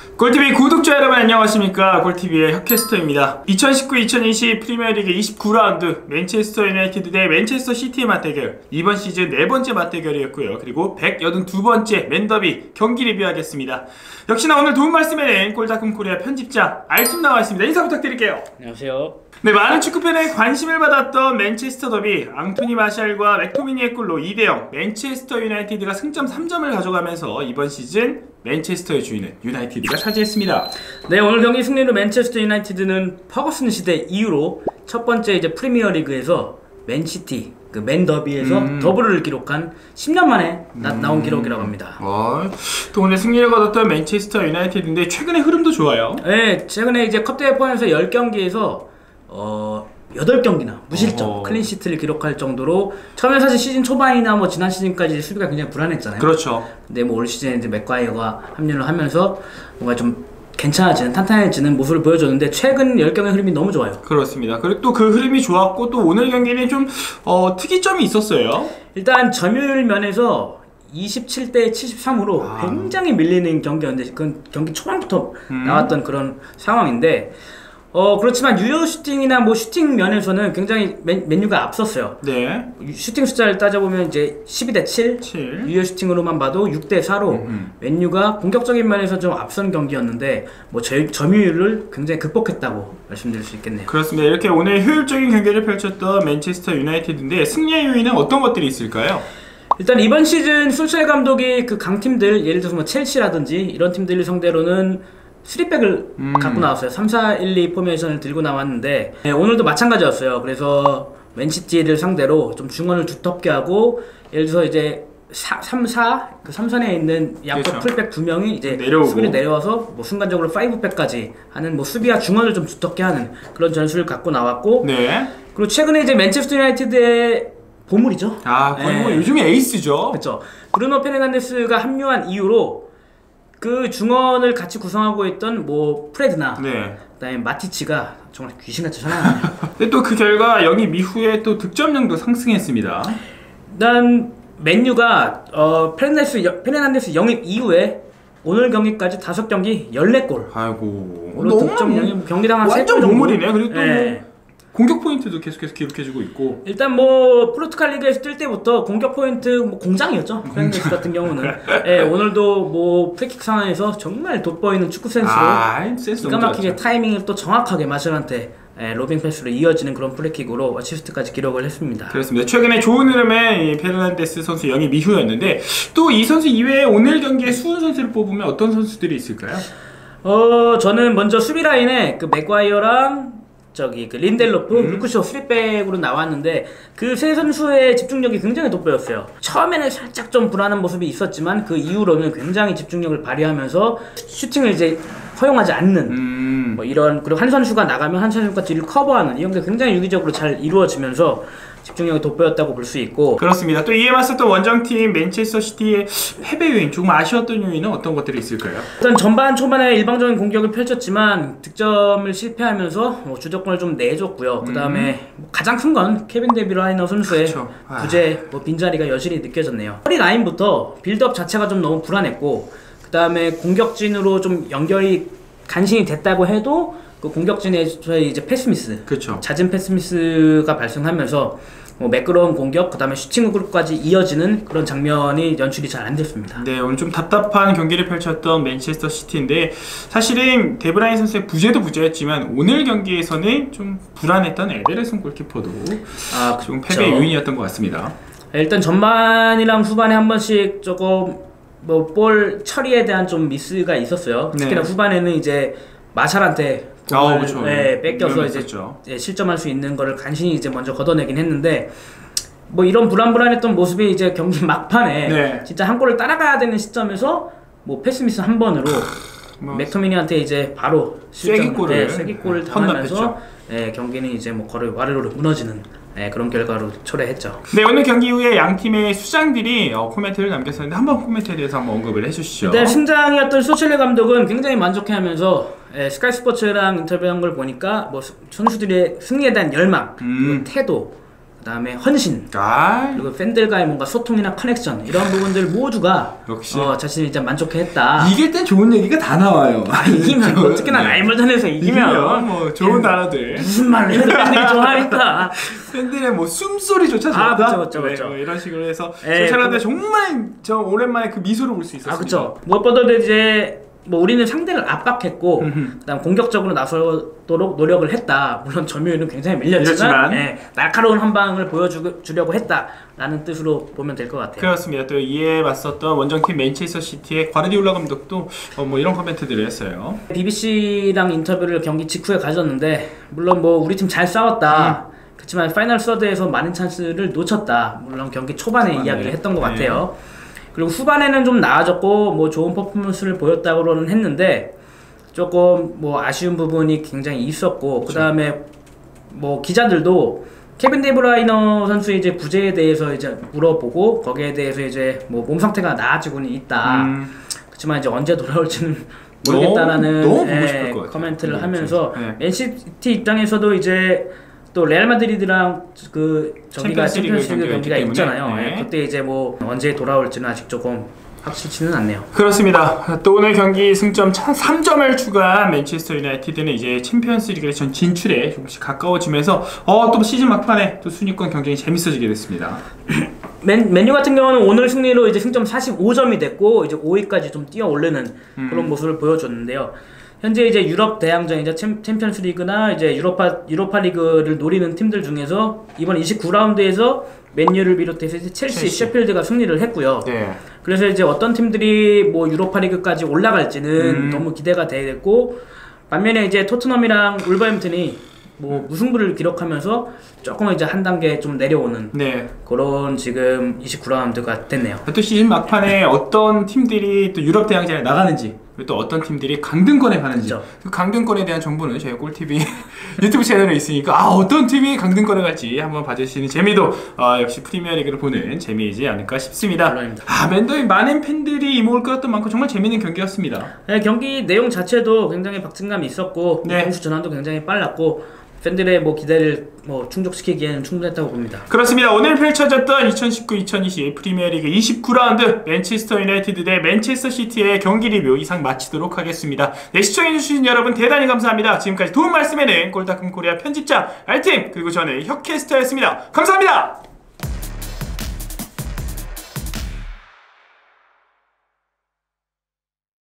골TV 구독자 여러분 안녕하십니까. 골TV의 혁캐스터입니다. 2019-2020 프리미어리그 29라운드 맨체스터 유나이티드 대 맨체스터 시티의 맞대결, 이번 시즌 4번째 맞대결이었고요. 그리고 182번째 맨더비 경기 리뷰하겠습니다. 역시나 오늘 도움 말씀에 낸 골다금 코리아 편집자 알팀 나와있습니다. 인사 부탁드릴게요. 안녕하세요. 네, 많은 축구팬의 관심을 받았던 맨체스터 더비, 앙토니 마샬과 맥토미니의 골로 2대0 맨체스터 유나이티드가 승점 3점을 가져가면서 이번 시즌 맨체스터의 주인은 유나이티드가 차지했습니다. 네, 오늘 경기 승리로 맨체스터 유나이티드는 퍼거슨 시대 이후로 첫 번째 이제 프리미어리그에서 맨시티 그 맨더비에서 더블을 기록한 10년 만에 나온 기록이라고 합니다. 또 오늘 승리를 거뒀던 맨체스터 유나이티드인데 최근의 흐름도 좋아요. 네, 최근에 이제 컵대회 포함해서 10경기에서 8경기나 무실점 클린시트를 기록할 정도로, 처음에 사실 시즌 초반이나 뭐 지난 시즌까지 수비가 굉장히 불안했잖아요. 그렇죠. 근데 뭐 올 시즌에 이제 맥과이어가 합류를 하면서 뭔가 좀 괜찮아지는, 탄탄해지는 모습을 보여줬는데 최근 10경기의 흐름이 너무 좋아요. 그렇습니다. 그리고 또 그 흐름이 좋았고, 또 오늘 경기는 좀 특이점이 있었어요. 일단 점유율 면에서 27대 73으로 굉장히 밀리는 경기였는데, 그건 경기 초반부터 나왔던 그런 상황인데, 그렇지만 유효 슈팅이나 뭐 슈팅 면에서는 굉장히 맨유가 앞섰어요. 네. 슈팅 숫자를 따져보면 이제 12대 7, 유효 슈팅으로만 봐도 6대 4로 맨유가 공격적인 면에서 좀 앞선 경기였는데, 뭐 점유율을 굉장히 극복했다고 말씀드릴 수 있겠네요. 그렇습니다. 이렇게 오늘 효율적인 경기를 펼쳤던 맨체스터 유나이티드인데, 승리의 요인은 어떤 것들이 있을까요? 일단 이번 시즌 솔샤이 감독이 그 강팀들, 예를 들어서 뭐 첼시라든지 이런 팀들을 상대로는 3백을 갖고 나왔어요. 3-4-1-2 포메이션을 들고 나왔는데, 네, 오늘도 마찬가지였어요. 그래서 맨시티를 상대로 좀 중원을 두텁게 하고, 예를 들어서 이제 3-4, 그 3선에 있는 양쪽 그렇죠. 풀백 2명이 이제 내려오고, 수비를 내려와서 뭐 순간적으로 5백까지 하는, 뭐 수비와 중원을 좀 두텁게 하는 그런 전술을 갖고 나왔고, 네. 그리고 최근에 이제 맨체스터 유나이티드의 보물이죠. 거의 뭐 요즘에 에이스죠. 그렇죠. 브루노 페르난데스가 합류한 이후로 그 중원을 같이 구성하고 있던 뭐 프레드나 그다음에 마티치가 정말 귀신같이 살아나네요. 근데 또 그 결과 영입 이후에 또 득점량도 상승했습니다. 일단 맨유가 페르난데스 영입 이후에 오늘 경기까지 5경기 14골. 아이고, 오늘 득점량이 경기당 한 3골 완전 정도. 보물이네. 그리고 또 네. 공격 포인트도 계속해서 기록해주고 있고. 일단 뭐 포르투갈 리그에서 뛸 때부터 공격 포인트 뭐 공장이었죠. 페르난데스 같은 경우는. 네, 오늘도 뭐 프리킥 상황에서 정말 돋보이는 축구 센스로 기가 막히게 타이밍을 또 정확하게 마샬한테 로빙 패스로 이어지는 그런 프리킥으로 어시스트까지 기록을 했습니다. 그렇습니다. 최근에 좋은 흐름의 이 페르난데스 선수 영입 이후였는데, 또 이 선수 이외에 오늘 경기에 수훈 선수를 뽑으면 어떤 선수들이 있을까요? 저는 먼저 수비 라인에 그 맥과이어랑 그 린델로프, 루크쇼 3백으로 나왔는데, 그 세 선수의 집중력이 굉장히 돋보였어요. 처음에는 살짝 좀 불안한 모습이 있었지만 그 이후로는 굉장히 집중력을 발휘하면서 슈팅을 이제 허용하지 않는 뭐 이런, 그리고 한 선수가 나가면 한 선수가 뒤를 커버하는, 이런 게 굉장히 유기적으로 잘 이루어지면서 집중력이 돋보였다고 볼 수 있고. 그렇습니다. 또 이에 맞섰던 원정팀 맨체스터 시티의 패배 요인, 조금 아쉬웠던 요인은 어떤 것들이 있을까요? 일단 전반 초반에 일방적인 공격을 펼쳤지만 득점을 실패하면서 주도권을 좀 내줬고요. 그 다음에 가장 큰 건 케빈 데브라이너 선수의 부재, 빈자리가 여실히 느껴졌네요. 허리 라인부터 빌드업 자체가 좀 너무 불안했고, 그 다음에 공격진으로 좀 연결이 간신히 됐다고 해도 그 공격진에서의 이제 패스미스, 잦은 패스미스가 발생하면서 뭐 매끄러운 공격, 그 다음에 슈팅으로까지 이어지는 그런 장면이 연출이 잘 안 됐습니다. 네, 오늘 좀 답답한 경기를 펼쳤던 맨체스터 시티인데, 사실은 데브라인 선수의 부재도 부재였지만 오늘 경기에서는 좀 불안했던 에데르슨 골키퍼도 좀 패배 요인이었던 것 같습니다. 일단 전반이랑 후반에 한 번씩 조금 뭐 볼 처리에 대한 좀 미스가 있었어요. 특히나 후반에는 이제 마샬한테 뺏겨서 이제 실점할 수 있는 거를 간신히 이제 먼저 걷어내긴 했는데, 뭐 이런 불안했던 모습이 이제 경기 막판에 진짜 한 골을 따라가야 되는 시점에서 뭐 패스미스 한 번으로 맥토미니한테 이제 바로 쐐기골을 당하면서 경기는 이제 뭐 거의 와르르 무너지는 그런 결과로 초래했죠. 네, 오늘 경기 이후에 양 팀의 수장들이 코멘트를 남겼었는데, 한번 코멘트에 대해서 한번 언급을 해주시죠. 네, 승장이었던 소첼레 감독은 굉장히 만족해하면서 스카이 스포츠랑 인터뷰한 걸 보니까 뭐 선수들의 승리에 대한 열망, 그리고 태도, 그다음에 헌신, 그리고 팬들과의 뭔가 소통이나 커넥션 이런 부분들 모두가 역시 자신이 이제 만족했다. 이길 땐 좋은 얘기가 다 나와요. 이기면 어떻게나 라이벌전에서 이기면 뭐 좋은 단어들 무슨 말을 해도 팬들이 좋아하니까 팬들의 뭐 숨소리조차 좋다. 그렇죠. 뭐 이런 식으로 해서 솔찬한데 정말 저 오랜만에 그 미소를 볼 수 있었습니다. 그렇죠. 무엇보다도 이제 뭐 우리는 상대를 압박했고 그다음 공격적으로 나서도록 노력을 했다. 물론 점유율은 굉장히 밀렸지만 날카로운 한 방을 보여주려고 했다라는 뜻으로 보면 될 것 같아요. 그렇습니다. 또 이에 맞섰던 원정팀 맨체스터 시티의 과르디올라 감독도 뭐 이런 코멘트들을 했어요. BBC랑 인터뷰를 경기 직후에 가졌는데 물론 뭐 우리 팀 잘 싸웠다. 그렇지만 파이널 서드에서 많은 찬스를 놓쳤다. 물론 경기 초반에 이야기를 했던 것 같아요. 그리고 후반에는 좀 나아졌고 뭐 좋은 퍼포먼스를 보였다고는 했는데 조금 뭐 아쉬운 부분이 굉장히 있었고 그 다음에 뭐 기자들도 케빈 데브라이너 선수의 이제 부재에 대해서 이제 물어보고 거기에 대해서 이제 뭐 몸 상태가 나아지고는 있다. 그렇지만 이제 언제 돌아올지는 모르겠다라는 너무 보고 싶을 것 같아요. 코멘트를 하면서 맨시티 입장에서도 이제 또 레알 마드리드랑 그 저기가 챔피언스리그 경기가 있잖아요. 그때 이제 뭐 언제 돌아올지는 아직 조금 확실치는 않네요. 그렇습니다. 또 오늘 경기 승점 3점을 추가한 맨체스터 유나이티드는 이제 챔피언스리그 전 진출에 조금씩 가까워지면서 또 시즌 막판에 또 순위권 경쟁이 재밌어지게 됐습니다. 맨유 같은 경우는 오늘 승리로 이제 승점 45점이 됐고 이제 5위까지 좀 뛰어 오르는 그런 모습을 보여줬는데요. 현재 이제 유럽 대항전이자 챔피언스 리그나 이제 유로파 리그를 노리는 팀들 중에서 이번 29라운드에서 맨유를 비롯해서 첼시, 셰필드가 승리를 했고요. 그래서 이제 어떤 팀들이 뭐 유로파 리그까지 올라갈지는 너무 기대가 되겠고 반면에 이제 토트넘이랑 울버햄튼이 뭐 무승부를 기록하면서 조금 이제 한 단계 좀 내려오는 그런 지금 29라운드가 됐네요. 또 시즌 막판에 어떤 팀들이 또 유럽 대항전에 나가는지 또 어떤 팀들이 강등권에 가는지 그 강등권에 대한 정보는 저희 꼴TV 유튜브 채널에 있으니까 어떤 팀이 강등권에 갈지 한번 봐주시는 재미도 역시 프리미어리그를 보는 재미이지 않을까 싶습니다. 맨더의 많은 팬들이 이목을 끌었던 만큼 정말 재미있는 경기였습니다. 경기 내용 자체도 굉장히 박진감이 있었고 공수 전환도 굉장히 빨랐고 팬들의 뭐 기대를 뭐 충족시키기에는 충분했다고 봅니다. 그렇습니다. 오늘 펼쳐졌던 2019-2020 프리미어리그 29라운드 맨체스터 유나이티드 대 맨체스터 시티의 경기 리뷰 이상 마치도록 하겠습니다. 시청해주신 여러분 대단히 감사합니다. 지금까지 도움 말씀에는 골다컴 코리아 편집장 알팀 그리고 저는 혁캐스터였습니다. 감사합니다.